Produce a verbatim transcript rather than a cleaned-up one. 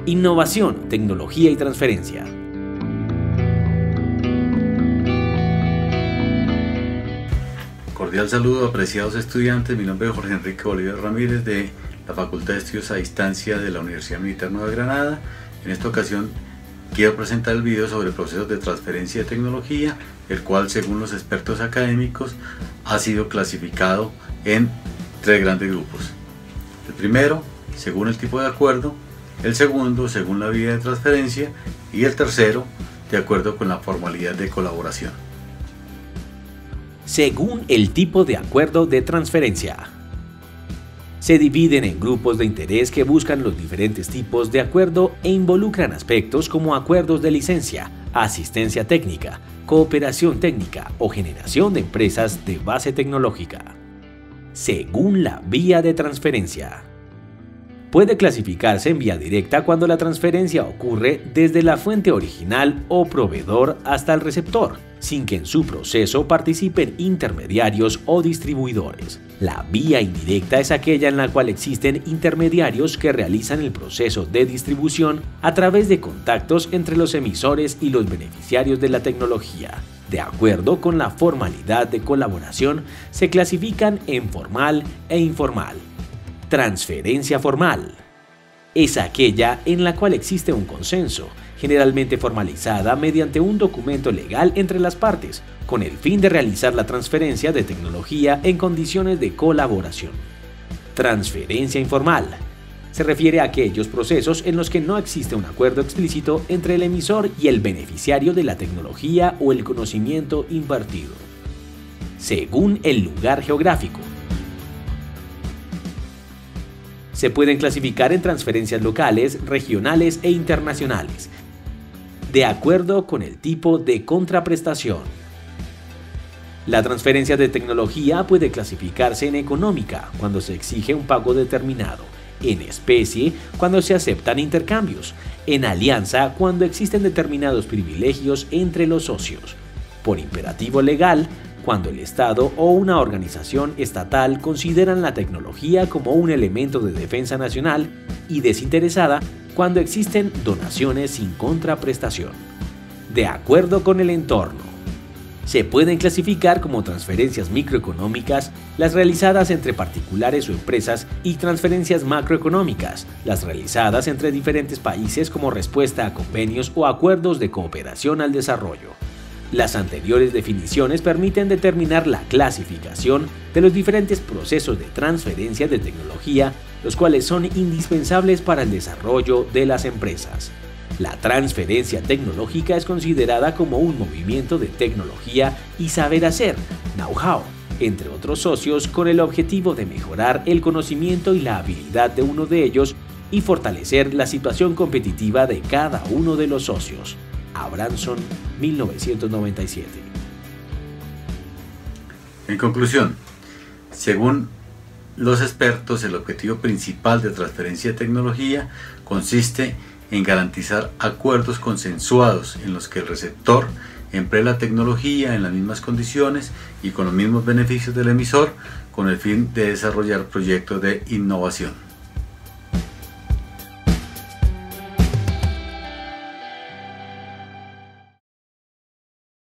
Innovación, tecnología y transferencia. Cordial saludo, apreciados estudiantes. Mi nombre es Jorge Enrique Bolívar Ramírez, de la Facultad de Estudios a Distancia de la Universidad Militar Nueva Granada. En esta ocasión quiero presentar el video sobre procesos de transferencia de tecnología, el cual, según los expertos académicos, ha sido clasificado en tres grandes grupos. El primero, según el tipo de acuerdo; el segundo, según la vía de transferencia; y el tercero, de acuerdo con la formalidad de colaboración. Según el tipo de acuerdo de transferencia. Se dividen en grupos de interés que buscan los diferentes tipos de acuerdo e involucran aspectos como acuerdos de licencia, asistencia técnica, cooperación técnica o generación de empresas de base tecnológica. Según la vía de transferencia. Puede clasificarse en vía directa cuando la transferencia ocurre desde la fuente original o proveedor hasta el receptor, sin que en su proceso participen intermediarios o distribuidores. La vía indirecta es aquella en la cual existen intermediarios que realizan el proceso de distribución a través de contactos entre los emisores y los beneficiarios de la tecnología. De acuerdo con la formalidad de colaboración, se clasifican en formal e informal. Transferencia formal es aquella en la cual existe un consenso, generalmente formalizada mediante un documento legal entre las partes, con el fin de realizar la transferencia de tecnología en condiciones de colaboración. Transferencia informal se refiere a aquellos procesos en los que no existe un acuerdo explícito entre el emisor y el beneficiario de la tecnología o el conocimiento impartido. Según el lugar geográfico. Se pueden clasificar en transferencias locales, regionales e internacionales, de acuerdo con el tipo de contraprestación. La transferencia de tecnología puede clasificarse en económica, cuando se exige un pago determinado; en especie, cuando se aceptan intercambios; en alianza, cuando existen determinados privilegios entre los socios; por imperativo legal, cuando el Estado o una organización estatal consideran la tecnología como un elemento de defensa nacional; y desinteresada, cuando existen donaciones sin contraprestación. De acuerdo con el entorno. Se pueden clasificar como transferencias microeconómicas las realizadas entre particulares o empresas, y transferencias macroeconómicas las realizadas entre diferentes países como respuesta a convenios o acuerdos de cooperación al desarrollo. Las anteriores definiciones permiten determinar la clasificación de los diferentes procesos de transferencia de tecnología, los cuales son indispensables para el desarrollo de las empresas. La transferencia tecnológica es considerada como un movimiento de tecnología y saber hacer, know-how, entre otros socios, con el objetivo de mejorar el conocimiento y la habilidad de uno de ellos y fortalecer la situación competitiva de cada uno de los socios. Abramson, mil novecientos noventa y siete. En conclusión, según los expertos, el objetivo principal de transferencia de tecnología consiste en garantizar acuerdos consensuados en los que el receptor emplee la tecnología en las mismas condiciones y con los mismos beneficios del emisor, con el fin de desarrollar proyectos de innovación.